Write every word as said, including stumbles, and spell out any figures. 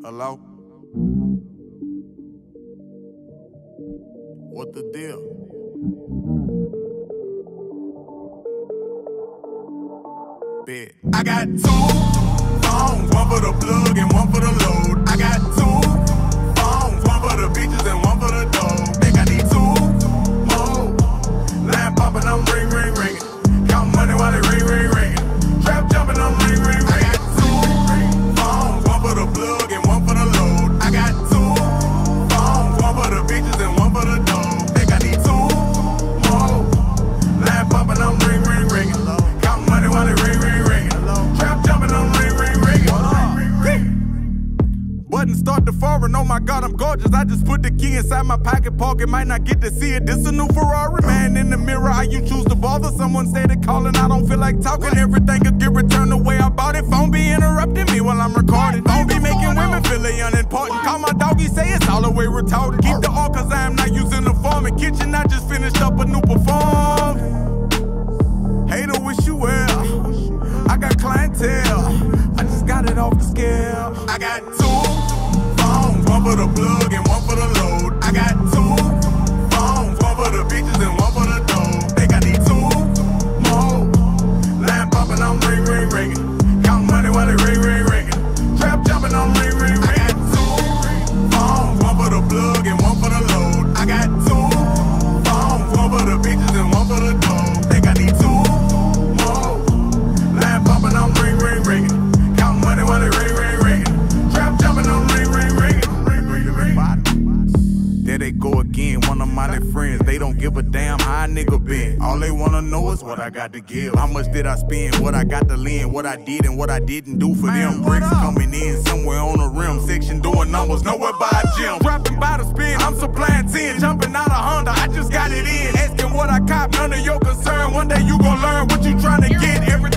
Hello? What the deal? Bet. I got two phones, one for the plug and one for the load. I got two phones, one for the bitches and one for the dough. Think I need two more. Line popping, I'm ring, ring, ringing. Count money while they ring, ring, ringing. Trap jumping, I'm ring, ring, ringing. I got two phones, one for the plug and one for the load. I got two phones, one for the bitches and one for the dough. Think I need two more. Line popping, I'm ring, ring, ringing. Count money while they ring, ring, ringing. Trap jumping, I'm ring, ring, ringing. Button start to foreign, oh my God, I'm gorgeous. I just put the key inside my pocket pocket, might not get to see it. This a new Ferrari, man in the mirror. How you choose to bother? Someone stated calling, I don't feel like talking. Everything could get returned the way I bought it. Phone be interrupting me while I'm recording. Phone be making women feel they unimportant. Call my doggy, say it's all the way retarded. Keep the all cause I am not using the form. In kitchen, I just finished up a new perform. Hater, wish you well. I got clientele, I just got it off the scale. I got two phones, one for the plug and one for the load. I got two phones, one for the bitches and one for the dough. Think I need two more. Line popping, I'm ring, ring, ringing. Count money while they ring, ring, ringing. Trap jumping, I'm ring, ring, ringing. I got two phones, one for the plug and one for the load. I got two phones, one for the bitches and one for the dough. Think I need two more. Line popping, I'm ring, ring, ringing. Count money while they ring, ring, ringing. Trap jumping, I'm ring, ring, ringing. Ring, ring, ring. There they go again, one of my friends. They don't give a damn how a nigga been. All they wanna know is what I got to give. How much did I spend, what I got to lend, what I did and what I didn't do for them. Bricks coming in somewhere on the rim. Section doing numbers, nowhere by a gym. Rapping by the spin, I'm supplying ten. Jumping out of Honda, I just got it in. Asking what I cop, none of your concern. One day you gon' learn what you trying to get. Every